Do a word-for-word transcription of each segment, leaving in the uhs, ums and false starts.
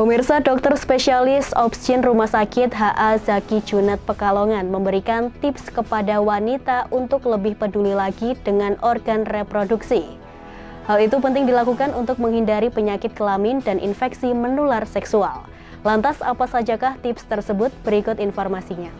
Pemirsa, dokter spesialis obstetri Rumah Sakit H A Zaki Junad Pekalongan memberikan tips kepada wanita untuk lebih peduli lagi dengan organ reproduksi. Hal itu penting dilakukan untuk menghindari penyakit kelamin dan infeksi menular seksual. Lantas apa sajakah tips tersebut? Berikut informasinya.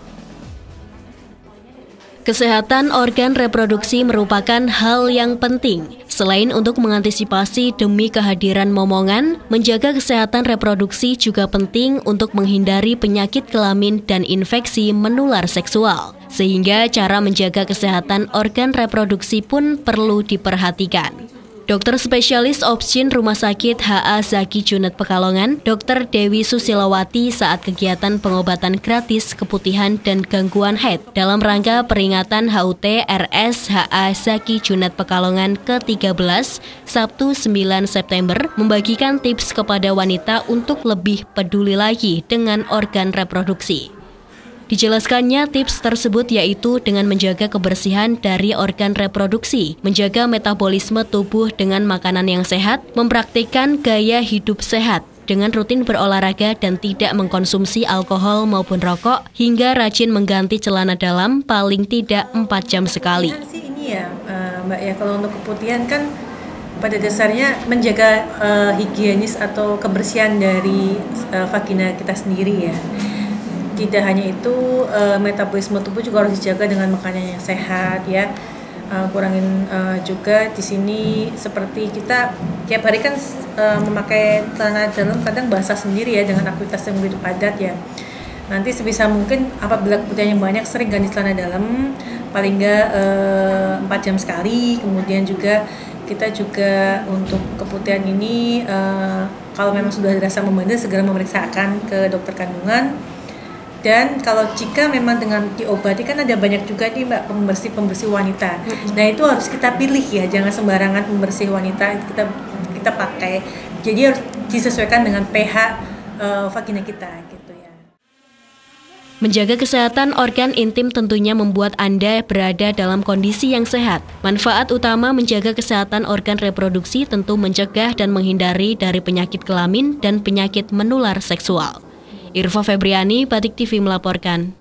Kesehatan organ reproduksi merupakan hal yang penting. Selain untuk mengantisipasi demi kehadiran momongan, menjaga kesehatan reproduksi juga penting untuk menghindari penyakit kelamin dan infeksi menular seksual. Sehingga cara menjaga kesehatan organ reproduksi pun perlu diperhatikan. Dokter spesialis obstetri Rumah Sakit H A Zaki Junad Pekalongan, Dokter Dewi Susilawati saat kegiatan pengobatan gratis keputihan dan gangguan haid dalam rangka peringatan H U T R S H A Zaki Junad Pekalongan ke tiga belas, Sabtu sembilan September, membagikan tips kepada wanita untuk lebih peduli lagi dengan organ reproduksi. Dijelaskannya tips tersebut yaitu dengan menjaga kebersihan dari organ reproduksi, menjaga metabolisme tubuh dengan makanan yang sehat, mempraktikkan gaya hidup sehat, dengan rutin berolahraga dan tidak mengkonsumsi alkohol maupun rokok, hingga rajin mengganti celana dalam paling tidak empat jam sekali. Ini ya Mbak ya, kalau untuk keputihan kan pada dasarnya menjaga uh, higienis atau kebersihan dari uh, vagina kita sendiri ya. Tidak hanya itu, uh, metabolisme tubuh juga harus dijaga dengan makanan yang sehat ya. Uh, kurangin uh, juga di sini seperti kita tiap hari kan uh, memakai celana dalam kadang basah sendiri ya dengan aktivitas yang begitu padat ya. Nanti sebisa mungkin apabila keputihan yang banyak sering ganti celana dalam paling enggak uh, empat jam sekali. Kemudian juga kita juga untuk keputihan ini uh, kalau memang sudah dirasa membandel segera memeriksakan ke dokter kandungan. Dan kalau jika memang dengan diobati kan ada banyak juga nih Mbak pembersih-pembersih wanita. Nah itu harus kita pilih ya, jangan sembarangan pembersih wanita kita kita pakai. Jadi harus disesuaikan dengan pH uh, vagina kita gitu ya. Menjaga kesehatan organ intim tentunya membuat Anda berada dalam kondisi yang sehat. Manfaat utama menjaga kesehatan organ reproduksi tentu mencegah dan menghindari dari penyakit kelamin dan penyakit menular seksual. Irva Febriani, Batik T V melaporkan.